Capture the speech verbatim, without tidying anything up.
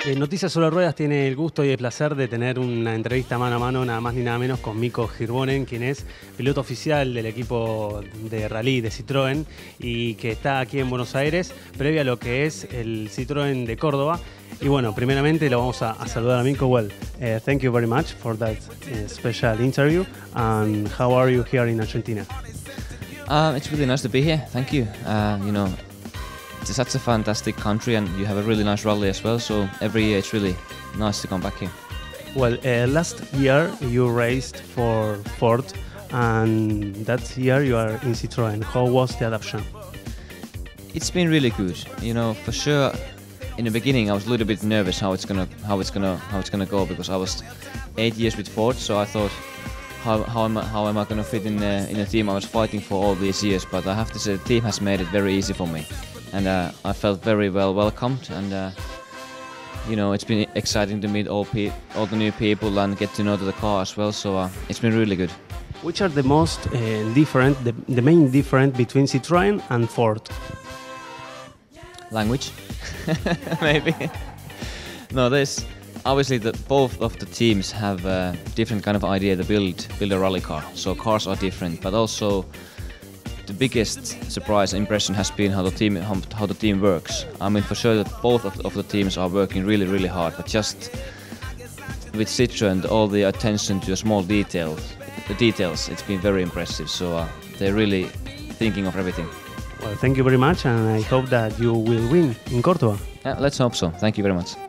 Eh, Noticias sobre Ruedas tiene el gusto y el placer de tener una entrevista mano a mano, nada más ni nada menos, con Mikko Hirvonen, quien es piloto oficial del equipo de rally de Citroën y que está aquí en Buenos Aires, previo a lo que es el Citroën de Córdoba. Y bueno, primeramente lo vamos a, a saludar a Mikko. Well, uh, thank you very much for that uh, special interview. And how are you here in Argentina? Uh, it's really nice to be here. Thank you. Uh, you know, it's such a fantastic country, and you have a really nice rally as well. So every year it's really nice to come back here. Well, uh, last year you raced for Ford, and that year you are in Citroën. How was the adoption? It's been really good. You know, for sure. In the beginning, I was a little bit nervous how it's gonna how it's gonna how it's gonna go, because I was eight years with Ford, so I thought, how how am I, how am I gonna fit in the, in a team I was fighting for all these years? But I have to say, the team has made it very easy for me, and uh, I felt very well welcomed. And uh, you know, it's been exciting to meet all pe all the new people and get to know the car as well. So uh, it's been really good. Which are the most uh, different, the, the main difference between Citroën and Ford? Language, maybe. No, there's obviously the, both of the teams have a different kind of idea to build build a rally car. So cars are different, but also the biggest surprise impression has been how the team how, how the team works. I mean, for sure that both of, of the teams are working really really hard, but just with Citroën, all the attention to the small details, the details, it's been very impressive. So uh, they're really thinking of everything. Well, thank you very much, and I hope that you will win in Córdoba. Yeah, let's hope so. Thank you very much.